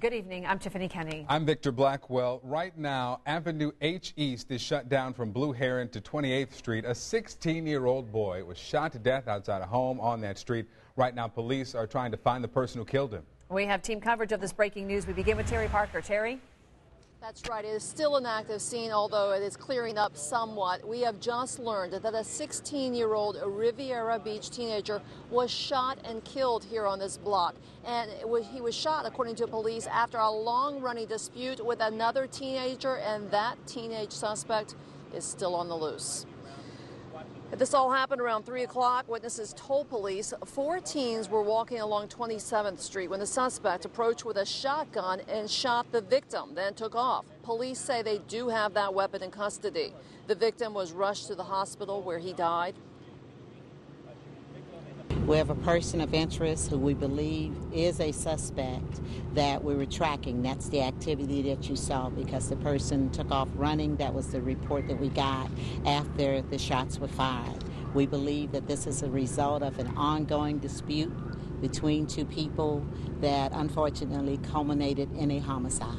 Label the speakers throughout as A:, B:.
A: Good evening. I'm Tiffany Kenny.
B: I'm Victor Blackwell. Right now, Avenue H East is shut down from Blue Heron to 28th Street. A 16-year-old boy was shot to death outside a home on that street. Right now, police are trying to find the person who killed him. We
A: have team coverage of this breaking news. We begin with Terry Parker. Terry?
C: That's right. It is still an active scene, although it is clearing up somewhat. We have just learned that a 16-year-old Riviera Beach teenager was shot and killed here on this block. And he was shot, according to police, after a long-running dispute with another teenager, and that teenage suspect is still on the loose. This all happened around 3 o'clock. Witnesses told police 4 teens were walking along 27th Street when the suspect approached with a shotgun and shot the victim, then took off. Police say they do have that weapon in custody. The victim was rushed to the hospital where he died.
D: We have a person of interest who we believe is a suspect that we were tracking. That's the activity that you saw because the person took off running. That was the report that we got after the shots were fired. We believe that this is a result of an ongoing dispute between 2 people that unfortunately culminated in a homicide.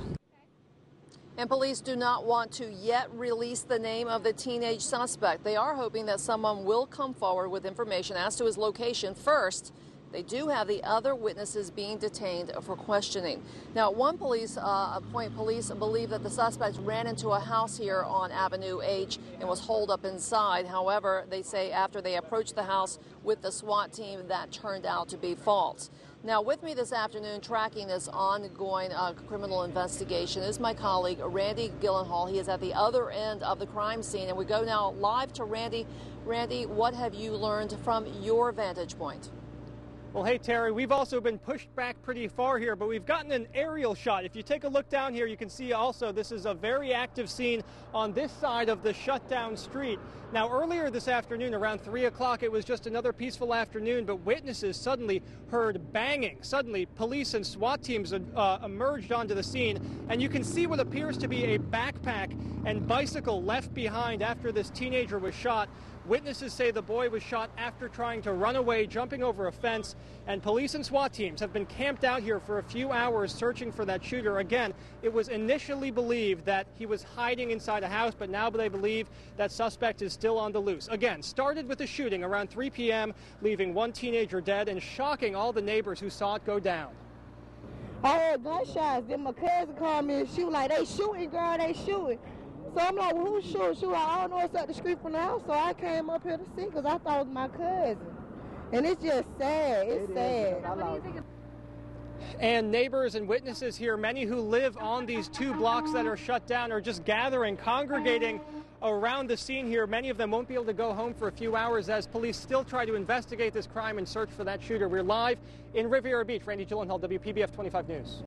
C: And police do not want to yet release the name of the teenage suspect. They are hoping that someone will come forward with information as to his location first. They do have the other witnesses being detained for questioning. Now, at one police point, police believe that the suspect ran into a house here on Avenue H and was holed up inside. However, they say after they approached the house with the SWAT team, that turned out to be false. Now, with me this afternoon, tracking this ongoing criminal investigation, is my colleague, Randy Gyllenhaal. He is at the other end of the crime scene, and we go now live to Randy. Randy, what have you learned from your vantage point?
E: Well, hey, Terry, we've also been pushed back pretty far here, but we've gotten an aerial shot. If you take a look down here, you can see also this is a very active scene on this side of the shutdown street. Now, earlier this afternoon, around 3 o'clock, it was just another peaceful afternoon, but witnesses suddenly heard banging. Suddenly, police and SWAT teams emerged onto the scene, and you can see what appears to be a backpack and bicycle left behind after this teenager was shot. Witnesses say the boy was shot after trying to run away, jumping over a fence, and police and SWAT teams have been camped out here for a few hours searching for that shooter. Again, it was initially believed that he was hiding inside a house, but now they believe that suspect is still on the loose. Again, started with a shooting around 3 p.m., leaving 1 teenager dead and shocking all the neighbors who saw it go down.
F: I heard gunshots. Then my cousin called me and she was like, "They shooting, girl, they shooting." So I'm like, "Well, who's shooting?" She was like, "I don't know, it's up the street from the house." So I came up here to see because I thought it was my cousin. And it's just sad. It's sad.
E: And neighbors and witnesses here, many who live on these 2 blocks that are shut down, are just gathering, congregating around the scene here. Many of them won't be able to go home for a few hours as police still try to investigate this crime and search for that shooter. We're live in Riviera Beach. Randy Gyllenhaal, WPBF 25 News.